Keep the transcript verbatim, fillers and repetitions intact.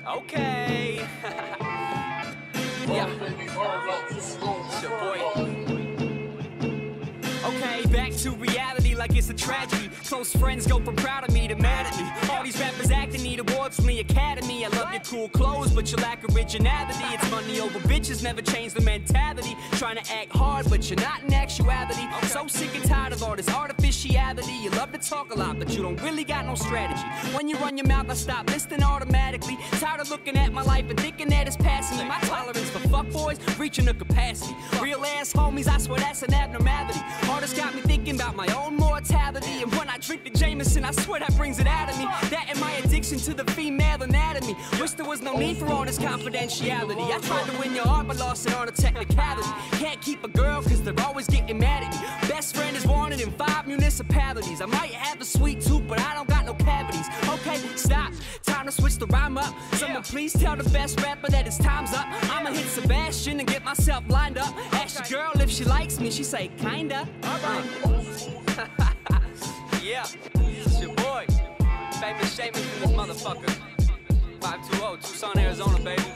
Okay. Yeah. It's your boy. Okay, back to reality like it's a tragedy. Close friends go from proud of me to mad at me. All these rappers acting need awards from the academy. I love your cool clothes, but you lack originality. It's money over bitches, never change the mentality. Trying to act hard, but you're not in actuality. So sick and tired of all this artificiality. You love to talk a lot, but you don't really got no strategy. When you run your mouth, I stop listening automatically. Tired of looking at my life and thinking that it's passing me. My tolerance for fuckboys reaching a capacity. Real ass homies, I swear that's an abnormality. Artists got me thinking about my own mortality. And when I drink the Jameson, I swear that brings it out of me. That and my addiction to the female anatomy. Wish there was no need for all this confidentiality. I tried to win your heart, but lost it on a technicality. Can't keep a girl, cause they're always getting mad at me. Best friend is wanted in five municipalities. I might have a sweet tooth, but I don't got no cavities. Okay, stop, time to switch the rhyme up. Someone please tell the best rapper that it's time's up. I'ma hit Sebastian and get myself lined up. Ask your girl if she likes me, she say kinda. Alright. Yeah, it's your boy, famous Seamus in this motherfucker. five two zero, Tucson, Arizona, baby.